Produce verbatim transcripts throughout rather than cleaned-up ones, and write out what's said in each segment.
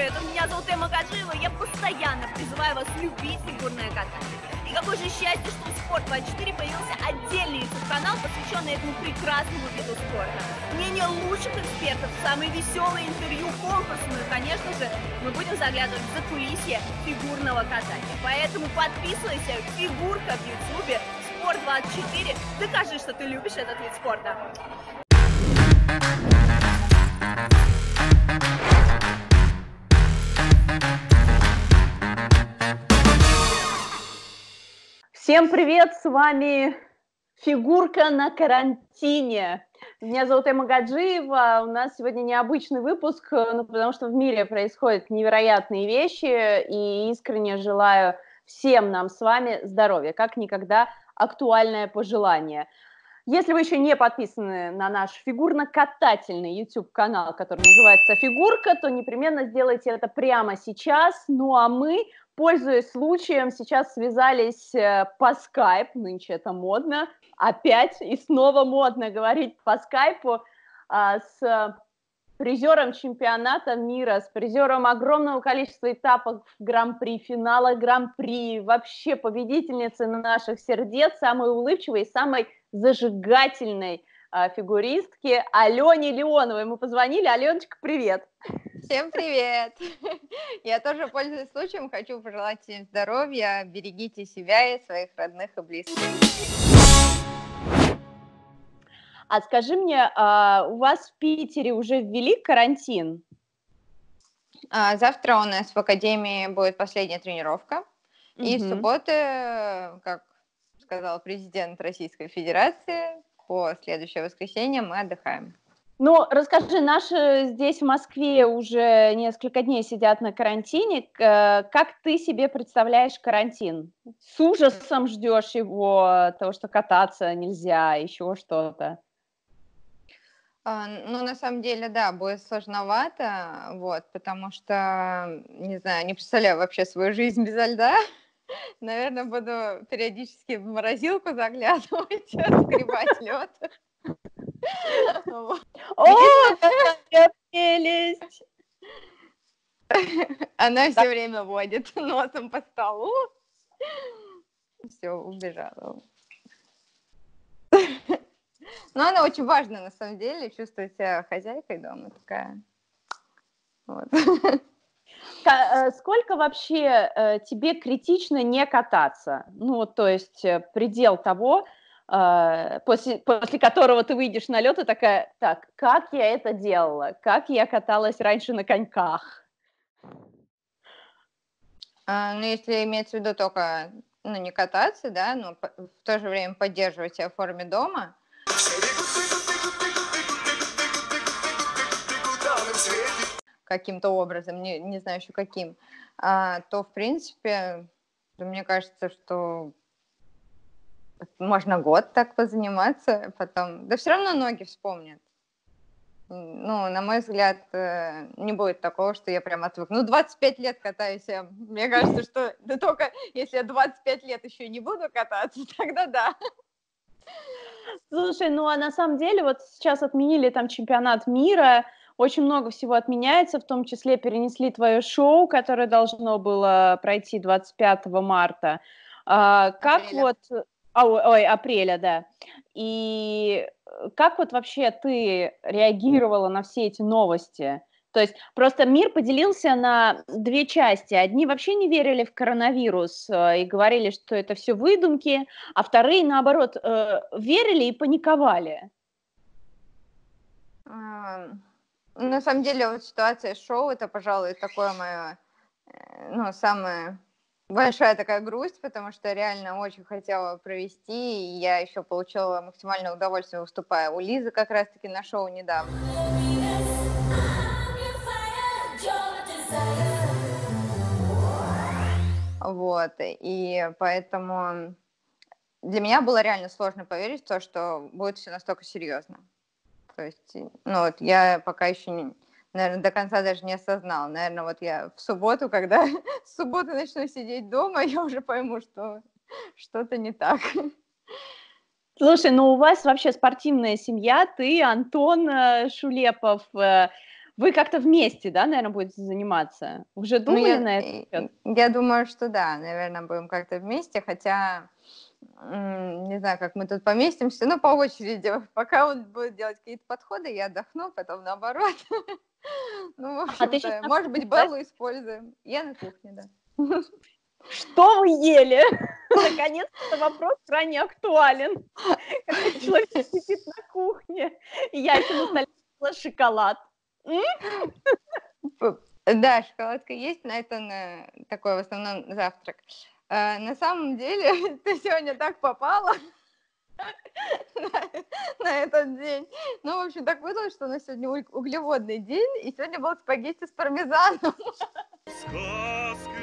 привет! Меня зовут Эмма Гаджиева, я постоянно призываю вас любить фигурное катание. И какое же счастье, что у спорт двадцать четыре появился отдельный YouTube-канал, посвященный этому прекрасному виду спорта. Мнение лучших экспертов, самые веселые интервью, конкурсы, ну и, конечно же, мы будем заглядывать в закулисье фигурного катания. Поэтому подписывайся, фигурка в YouTube, спорт двадцать четыре, докажи, что ты любишь этот вид спорта. Всем привет, с вами фигурка на карантине. Меня зовут Эмма Гаджиева, у нас сегодня необычный выпуск, ну, потому что в мире происходят невероятные вещи, и искренне желаю всем нам с вами здоровья, как никогда актуальное пожелание. Если вы еще не подписаны на наш фигурно-катательный YouTube-канал, который называется «Фигурка», то непременно сделайте это прямо сейчас. Ну а мы, пользуясь случаем, сейчас связались по Skype, нынче это модно, опять и снова модно говорить по скайпу, с призером чемпионата мира, с призером огромного количества этапов Гран-при, финала Гран-при, вообще победительницей наших сердец, самой улыбчивой и самой зажигательной э, фигуристки Алене Леоновой. Мы позвонили. Аленочка, привет! Всем привет! Я тоже, пользуясь случаем, хочу пожелать всем здоровья, берегите себя и своих родных и близких. А скажи мне, а у вас в Питере уже ввели карантин? А, завтра у нас в Академии будет последняя тренировка. Угу. И с субботы, как сказал президент Российской Федерации, по следующее воскресенье мы отдыхаем. Ну, расскажи, наши здесь в Москве уже несколько дней сидят на карантине. Как ты себе представляешь карантин? С ужасом ждешь его, того, что кататься нельзя, еще что-то? Ну, на самом деле, да, будет сложновато, вот, потому что, не знаю, не представляю вообще свою жизнь без льда. Наверное, буду периодически в морозилку заглядывать, отскребать лед. О, какая прелесть! Она все время водит носом по столу. Все, убежала. Но она очень важна, на самом деле, чувствовать себя хозяйкой дома такая. Вот. Сколько вообще э, тебе критично не кататься? Ну, то есть предел того, э, после, после которого ты выйдешь на лед и такая, так, как я это делала? Как я каталась раньше на коньках? А, ну, если имеется в виду только, ну, не кататься, да, но в то же время поддерживать себя в форме дома, каким-то образом, не, не знаю еще каким, а, то, в принципе, мне кажется, что можно год так позаниматься, потом... Да все равно ноги вспомнят. Ну, на мой взгляд, не будет такого, что я прям отвыкну. Ну, двадцать пять лет катаюсь я. Мне кажется, что да только если я двадцать пять лет еще не буду кататься, тогда да. Слушай, ну а на самом деле вот сейчас отменили там чемпионат мира, очень много всего отменяется, в том числе перенесли твое шоу, которое должно было пройти двадцать пятого марта. А, как Апреля. вот... Ой, ой, апреля, да. И как вот вообще ты реагировала на все эти новости? То есть просто мир поделился на две части. Одни вообще не верили в коронавирус и говорили, что это все выдумки, а вторые, наоборот, верили и паниковали. На самом деле, вот ситуация с шоу, это, пожалуй, такое мое, ну, самое... большая такая грусть, потому что реально очень хотела провести, и я еще получила максимальное удовольствие, выступая у Лизы как раз-таки на шоу недавно. Вот, и поэтому для меня было реально сложно поверить в то, что будет все настолько серьезно. То есть, ну вот я пока еще не... наверное, до конца даже не осознала. Наверное, вот я в субботу, когда в субботу начну сидеть дома, я уже пойму, что что-то не так. Слушай, ну у вас вообще спортивная семья, ты, Антон Шулепов, Вы как-то вместе, да, наверное, будете заниматься? Уже Ну, думали я, на этот счет? я думаю, что да, наверное, будем как-то вместе, хотя м, не знаю, как мы тут поместимся, ну, по очереди. Пока он будет делать какие-то подходы, я отдохну, потом наоборот. Ну, в А ты сейчас общем-то, на может кухне, быть, да? Беллу используем. Я на кухне, да. Что вы ели? Наконец-то вопрос крайне актуален. Когда человек сидит на кухне, и я еще на столе видела шоколад. М? П- Да, шоколадка есть, но это на такой в основном завтрак. А, на самом деле, ты сегодня так попала на, на этот день. Ну, в общем, так вышло, что у нас сегодня уг- углеводный день, и сегодня был спагетти с пармезаном. Сказки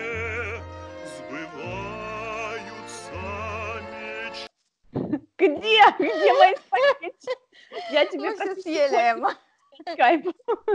сбываются мечты. Где? Где мои спагетти? Я тебе Мы все практически съели, Эмма. по скайпу.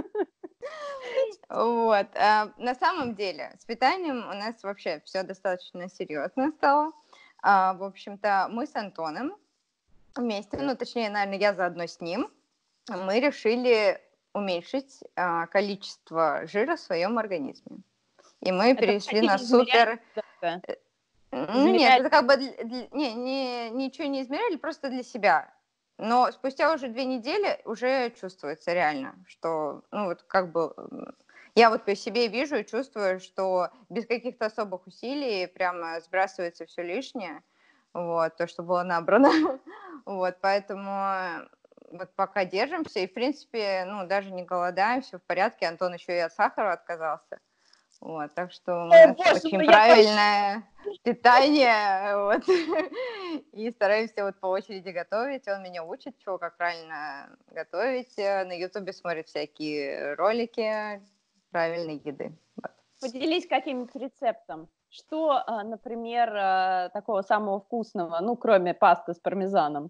Вот. а, На самом деле, с питанием у нас вообще все достаточно серьезно стало. А, В общем-то, мы с Антоном вместе, ну, точнее, наверное, я заодно с ним, мы решили уменьшить а, количество жира в своем организме. И мы Это перешли хотели на измерять супер... что-то? Ну, нет, Измерять. это как бы... для- для- Не, не, ничего не измеряли, просто для себя. Но спустя уже две недели уже чувствуется реально, что, ну, вот как бы... м, Я вот по себе вижу и чувствую, что без каких-то особых усилий прямо сбрасывается все лишнее, вот, то, что было набрано. Вот, поэтому э, вот пока держимся, и, в принципе, ну, даже не голодаем, все в порядке. Антон еще и от сахара отказался. Вот, так что у О, нас боже очень мой, я так... правильное питание, вот. И стараемся вот по очереди готовить. Он меня учит, что, как правильно готовить. Э, На Ютубе смотрит всякие ролики правильной еды. Вот. Поделись каким-нибудь рецептом. Что, а, например, а, такого самого вкусного, ну, кроме пасты с пармезаном?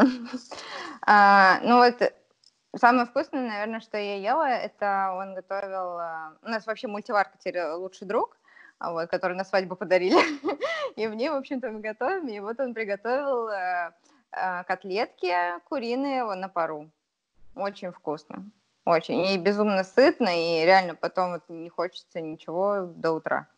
А, Ну вот самое вкусное, наверное, что я ела, это он готовил... а, У нас вообще мультиварка теперь лучший друг, а вот, который на свадьбу подарили. И в ней, в общем-то, мы готовим. И вот он приготовил э, э, котлетки куриные вот, на пару. Очень вкусно. Очень. И безумно сытно, и реально потом вот не хочется ничего до утра.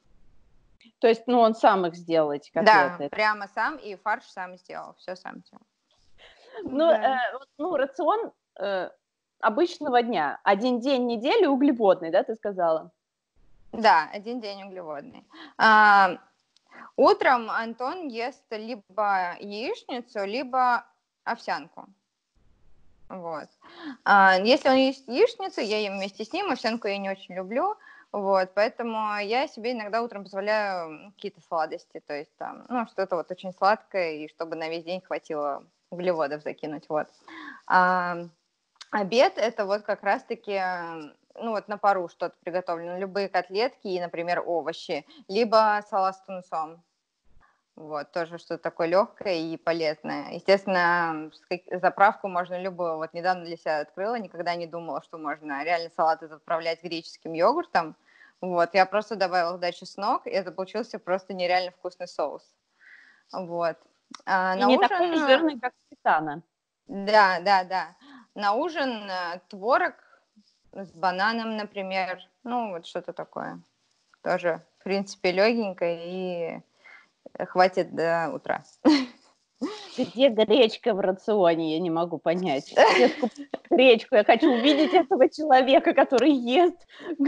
То есть, ну, он сам их сделал, эти Да, котлеты. прямо сам, и фарш сам сделал, все сам сделал. Ну, Да. э, вот, ну, рацион э, обычного дня. Один день недели углеводный, да, ты сказала? Да, один день углеводный. А, утром Антон ест либо яичницу, либо овсянку. Вот. А, если он ест яичницу, я ем вместе с ним, овсянку я не очень люблю, вот, поэтому я себе иногда утром позволяю м, какие-то сладости, то есть там, ну, что-то вот очень сладкое, и чтобы на весь день хватило углеводов закинуть, вот. А, обед – это вот как раз-таки, э, ну, вот на пару что-то приготовлено, любые котлетки и, например, овощи, либо салат с тунцом. Вот, тоже что-то такое легкое и полезное. Естественно, с как- заправку можно любую. Вот недавно для себя открыла, никогда не думала, что можно реально салаты заправлять греческим йогуртом. Вот, я просто добавила туда чеснок, и это получился просто нереально вкусный соус. Вот. А И на не такой же ужин, жирный, как сметана. да, да, да. На ужин э, творог с бананом, например. Ну, вот что-то такое. Тоже, в принципе, легенькое и хватит до утра. Где гречка в рационе, я не могу понять. Все скупают гречку, я хочу увидеть этого человека, который ест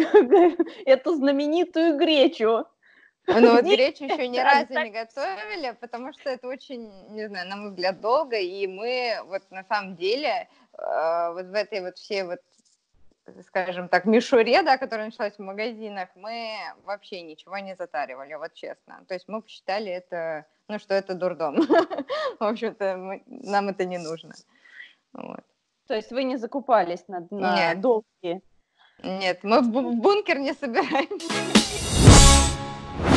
эту знаменитую гречу. Ну вот Где гречу еще ни отдать? разу не готовили, потому что это очень, не знаю, на мой взгляд, долго, и мы вот на самом деле э, вот в этой вот всей вот, скажем так, мишуре, да, которая началась в магазинах, мы вообще ничего не затаривали, вот честно. То есть мы посчитали это, ну, что это дурдом. В общем-то, мы- нам это не нужно. Вот. То есть вы не закупались на, на Нет, долгие. нет, мы в бу- в бункер не собираемся.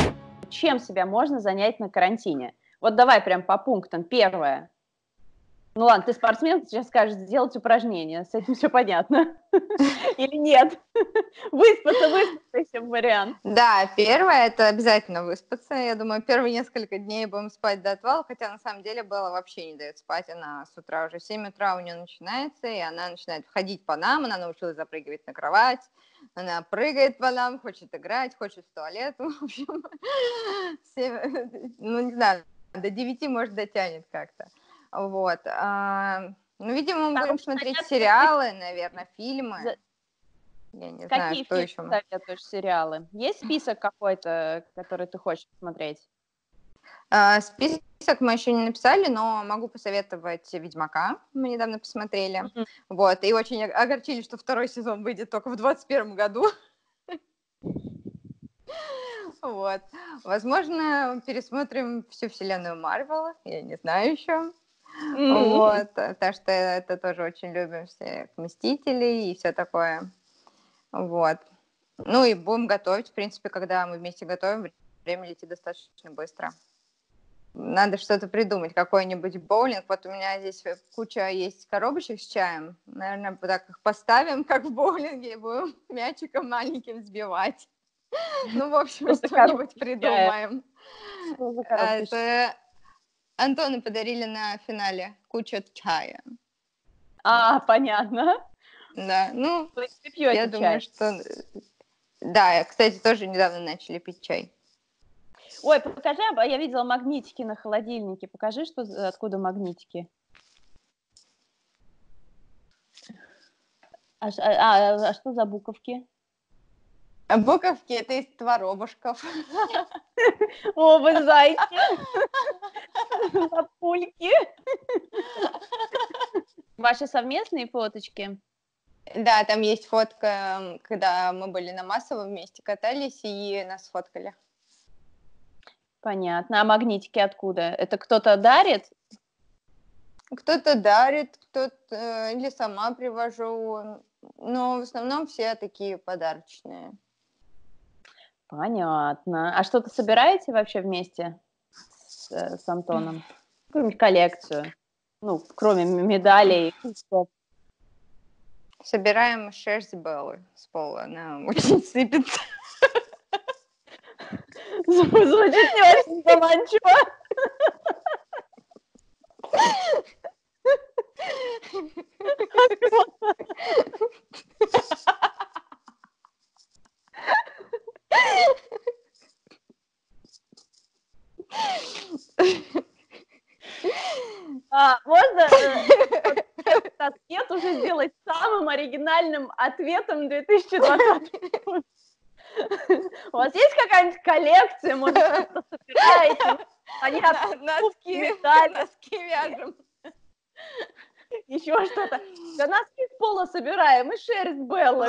Чем себя можно занять на карантине? Вот давай прям по пунктам. Первое. Ну ладно, ты спортсмен, ты сейчас скажешь сделать упражнение, с этим все понятно. Или нет? Выспаться, выспаться еще вариант. Да, первое это обязательно выспаться. Я думаю, первые несколько дней будем спать до отвала, хотя на самом деле Белла вообще не дает спать. Она с утра уже в семь утра у нее начинается, и она начинает ходить по нам, она научилась запрыгивать на кровать, она прыгает по нам, хочет играть, хочет в туалет. В общем, все, ну не знаю, до девяти, может, дотянет как-то. Вот. А, ну, видимо, мы будем смотреть сериалы, наверное, фильмы. Я не знаю, Какие что фильмы еще. советуешь, сериалы? Есть список какой-то, который ты хочешь посмотреть? А, список мы еще не написали, но могу посоветовать «Ведьмака». Мы недавно посмотрели. Мгм. Вот. И очень огорчили, что второй сезон выйдет только в двадцать первом году. Вот. Возможно, пересмотрим всю вселенную Марвел. Я не знаю еще. Мгм. Вот. Так что это тоже очень любим, всех Мстителей и все такое. Вот. Ну и будем готовить. В принципе, когда мы вместе готовим, время летит достаточно быстро. Надо что-то придумать, какой-нибудь боулинг. Вот у меня здесь куча есть коробочек с чаем. Наверное, так их поставим, как в боулинге, и будем мячиком маленьким сбивать. Ну, в общем, Что за что-нибудь коробка с чаем? придумаем. Что за коробка с чаем? Это Антону подарили на финале кучу чая. А, понятно. Да, ну, Вы я пьете думаю, чай? что... Да, кстати, тоже недавно начали пить чай. Ой, покажи, а я видела магнитики на холодильнике. Покажи, что, за- откуда магнитики. А, ш- а- а- а что за буковки? А буковки это из творобушков. О, вы зайки, лапульки. Ваши совместные фоточки? Да, там есть фотка, когда мы были на Массово вместе катались, и нас фоткали. Понятно. А магнитики откуда? Это кто-то дарит? Кто-то дарит, кто-то или сама привожу, но в основном все такие подарочные. Понятно. А что-то собираете вообще вместе с, э, с Антоном? Какую-нибудь коллекцию? Ну, кроме м- медалей. кубков. Собираем шерсть Беллы с пола, она очень сыпется. Звучит не очень заманчиво. А, можно э, вот этот ответ уже сделать самым оригинальным ответом две тысячи двадцатого года? У вас есть какая-нибудь коллекция, может, что-то собираете? Понятно, Носки, медали, носки вяжем. еще что-то. Да носки с пола собираем и шерсть Беллы.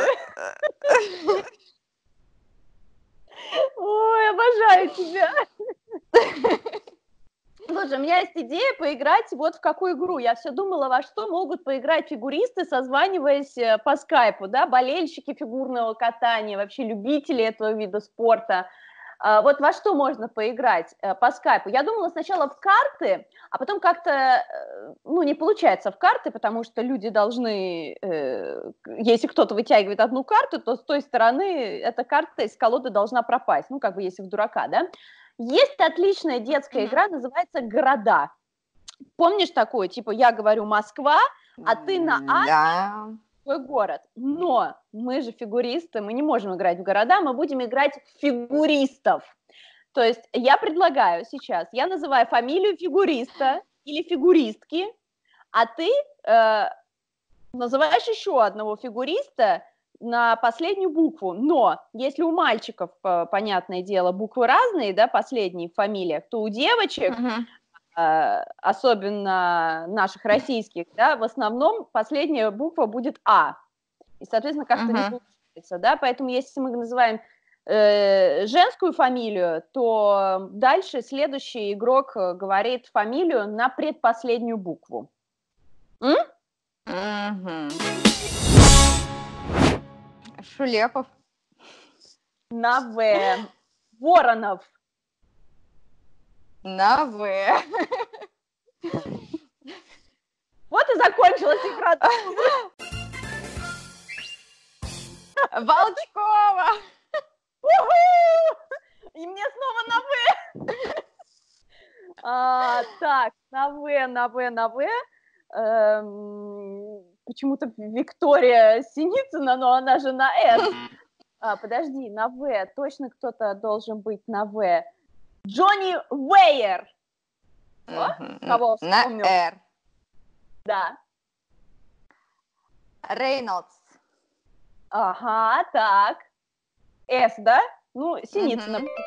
Ой, обожаю тебя. Слушай, у меня есть идея поиграть вот в какую игру. Я все думала, во что могут поиграть фигуристы, созваниваясь э, по скайпу, да, болельщики фигурного катания, вообще любители этого вида спорта. А, вот во что можно поиграть э, по скайпу? Я думала сначала в карты, а потом как-то, э, ну, не получается в карты, потому что люди должны, э, к- если кто-то вытягивает одну карту, то с той стороны эта карта из колоды должна пропасть, ну, как бы если в дурака, да. Есть отличная детская Мгм. игра, называется «Города». Помнишь такую? Типа я говорю «Москва», а ты на «А» Да. свой город. Но мы же фигуристы, мы не можем играть в города, мы будем играть в фигуристов. То есть я предлагаю сейчас, я называю фамилию фигуриста или фигуристки, а ты э, называешь еще одного фигуриста на последнюю букву. Но если у мальчиков, э, понятное дело, буквы разные, да, последние в фамилиях, то у девочек, Мгм. э, особенно наших российских, да, в основном последняя буква будет А. И, соответственно, как-то не Мгм. получается, да, поэтому если мы называем э, женскую фамилию, то дальше следующий игрок э, говорит фамилию на предпоследнюю букву. М? Мгм. Шулепов. На В. Воронов. На В. Вот и закончилась игра. Волчкова! И мне снова на «В». А, так, на «В», на «В», на «В». Эм, почему-то Виктория Синицына, но она же на «С». А, подожди, на «В». Точно кто-то должен быть на «В». Джонни Уэйер. О, кого На вспомнил? «Р». Да. Рейнольдс. Ага, так. «С», да? Ну, Синицына. Мгм.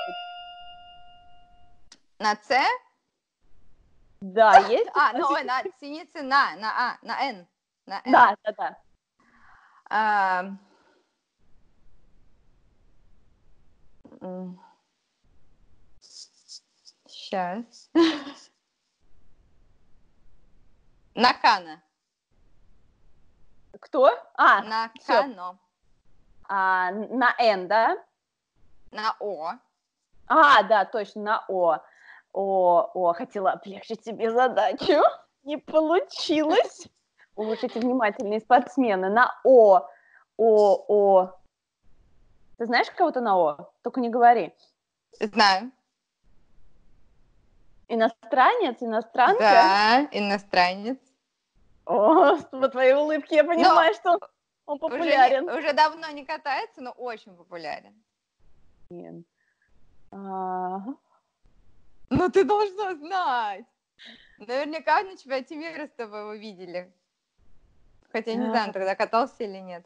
На «Ц»? Да, есть. А, ну, ой, на Синицы, на, на А, на Н. На Н. Да, да, да. А, м, Сейчас. Накана. Кто? А, всё. Накано. А, на «Н», да? На О. А, да, точно, на «О». О, о, хотела облегчить себе задачу. Не получилось. Вы уж эти внимательные спортсмены. На «О». О, О. Ты знаешь кого-то на «О»? Только не говори. Знаю. Иностранец, иностранка? Да, иностранец. О, по твоей улыбке я понимаю, что он Уже, популярен. не- уже давно не катается, но очень популярен. А, Ну, ты должна знать. Наверняка на чемпионате мира с тобой его видели. Хотя не знаю, он тогда катался или нет.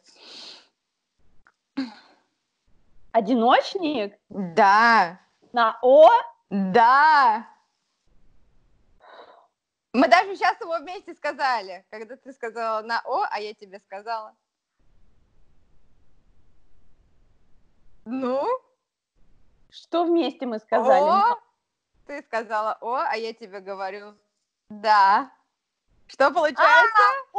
Одиночник? Да, На «О»? да. Мы даже сейчас его вместе сказали, когда ты сказала на О, а я тебе сказала. Ну? Что вместе мы сказали? О, ты сказала О, а я тебе говорю да. Что получается?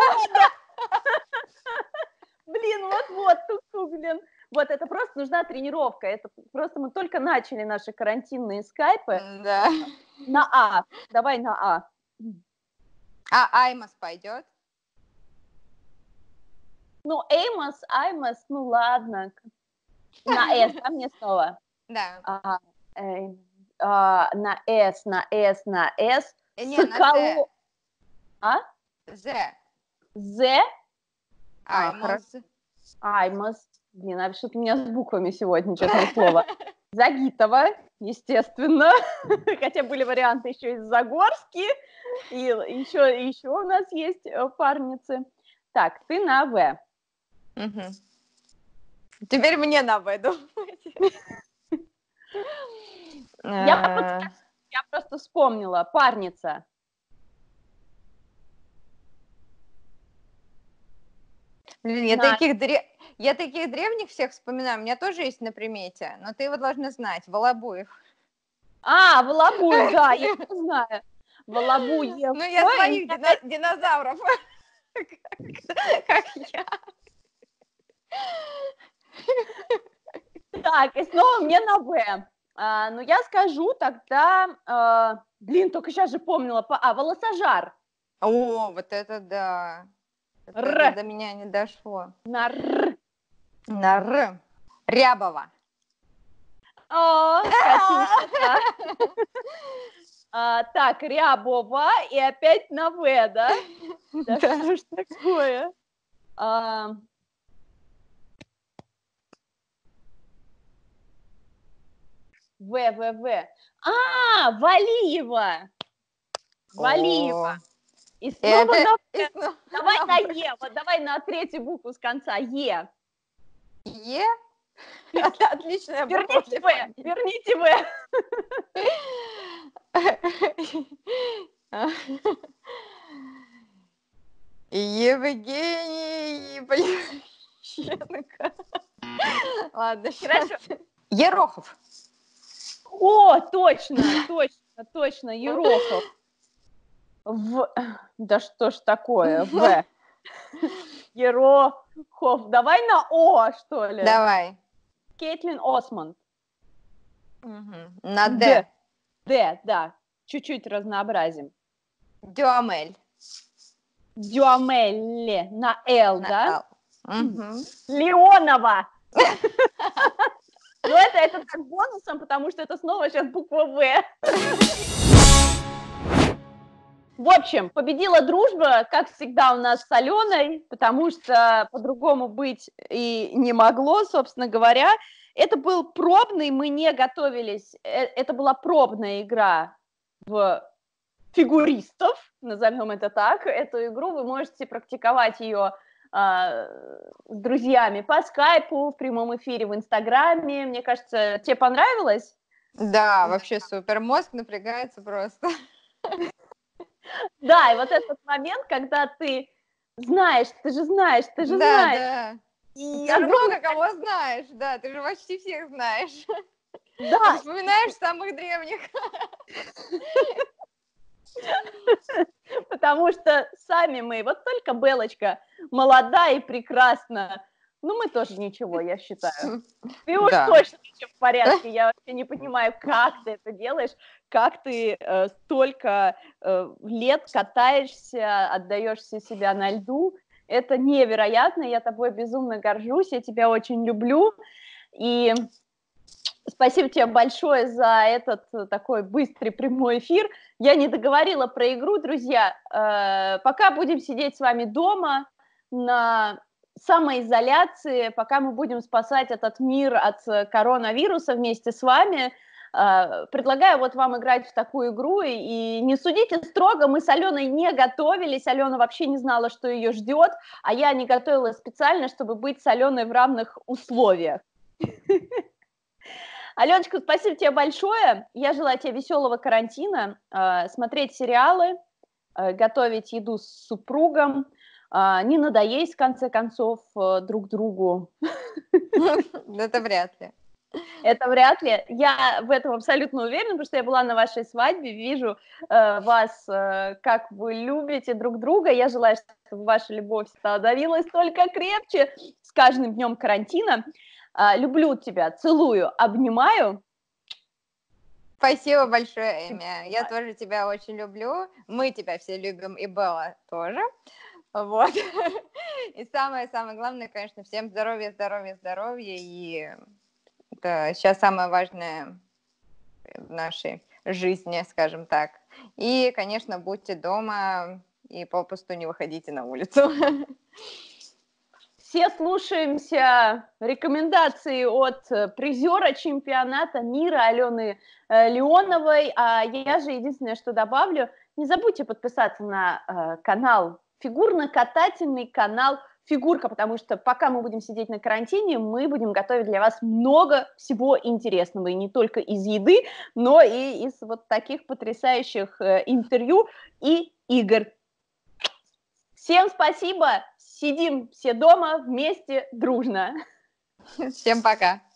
Блин, вот-вот, тук-тук, блин. Вот это просто нужна тренировка. Это просто мы только начали наши карантинные скайпы. Да. На «А». Давай на «А». А Аймас пойдет? Ну, Эймос, Аймос, ну ладно. На «С», да, мне снова? Да. А, э, а, на «С», на «С», на «С». Э, Не, на Соколо- З. А? З. «З». А, Аймас. Аймос. Блин, а что-то у меня с буквами сегодня, честное слово. Загитова, естественно. Хотя были варианты еще из Загорски. И еще, еще у нас есть э, парницы. Так, ты на «В». Мгм. Теперь мне на В думать. Я, Э, я просто вспомнила. Парница. Блин, я На- таких, дре- я таких древних всех вспоминаю. У меня тоже есть на примете, но ты его должна знать. Волобуев. А, Волобуев, да, я его знаю. Волобуев. Ну, я Ой, своих дина- динозавров. Как я. Так, и снова мне на «В». А, ну, я скажу тогда... а, блин, только сейчас же помнила. по- А, волосожар. О, вот это да. Это Р. до меня не дошло. На «Р». На Р. Рябова. О, Катюша, да. А, так, Рябова и опять на «В», да? Да что ж такое? А, В, В, В. А, Валиева. Валиева. О, И снова это- на и снова Давай на на Е, вот давай на третью букву с конца. Е. Е? Отличная буква Верните для В, фамилии. верните В. Евгений Блещенко. Ладно, Хорошо. сейчас. Ерохов. О, точно, точно, точно, Ерохов. В. Да что ж такое, В. Ерохов. Давай на О, что ли? Давай. Кейтлин Осмонд. Мгм. На Д. Д. Д, да. Чуть-чуть разнообразим. Дюамель. Дюамель на Л, На да? Л. Мгм. Леонова. Ну, это, это так бонусом, потому что это снова сейчас буква В. В общем, победила дружба, как всегда у нас с Аленой, потому что по-другому быть и не могло, собственно говоря. Это был пробный, мы не готовились, э, это была пробная игра в фигуристов, назовем это так. Эту игру вы можете практиковать ее а, с друзьями по скайпу, в прямом эфире, в Инстаграме. Мне кажется, тебе понравилось? Да, вообще супер. Мозг напрягается просто. Да, и вот этот момент, когда ты знаешь, ты же знаешь, ты же Да, знаешь. да. И Ты же огромное- много кого знаешь, да, ты же почти всех знаешь. Да, Вспоминаешь самых древних. потому что сами мы, вот только Белочка молода и прекрасна. Ну, мы тоже ничего, я считаю. Ты уж Да. точно еще в порядке. Я вообще не понимаю, как ты это делаешь, как ты э, столько э, лет катаешься, отдаешься себя на льду. Это невероятно, я тобой безумно горжусь, я тебя очень люблю. И спасибо тебе большое за этот э, такой быстрый прямой эфир. Я не договорила про игру, друзья. Э, пока будем сидеть с вами дома на самоизоляции, пока мы будем спасать этот мир от э, коронавируса вместе с вами, э, предлагаю вот вам играть в такую игру. И, и не судите строго, мы с Аленой не готовились, Алена вообще не знала, что ее ждет, а я не готовилась специально, чтобы быть с Аленой в равных условиях. Аленочка, спасибо тебе большое. Я желаю тебе веселого карантина, э, смотреть сериалы, э, готовить еду с супругом, э, не надоесть, в конце концов, э, друг другу. Это вряд ли. Это вряд ли. Я в этом абсолютно уверена, потому что я была на вашей свадьбе, вижу э, вас, э, как вы любите друг друга. Я желаю, чтобы ваша любовь становилась только крепче с каждым днем карантина. Э, люблю тебя, целую, обнимаю. Спасибо большое, Эми. Я тоже тебя очень люблю. Мы тебя все любим, и Белла тоже. Вот. И самое-самое главное, конечно, всем здоровья, здоровья, здоровья. И это сейчас самое важное в нашей жизни, скажем так. И, конечно, будьте дома и попусту не выходите на улицу. Все слушаемся рекомендации от призера чемпионата мира Алены э, Леоновой. А я же единственное, что добавлю, не забудьте подписаться на э, канал, фигурно-катательный канал «Фигурка», потому что пока мы будем сидеть на карантине, мы будем готовить для вас много всего интересного, и не только из еды, но и из вот таких потрясающих э, интервью и игр. Всем спасибо! Сидим все дома вместе, дружно. Всем пока!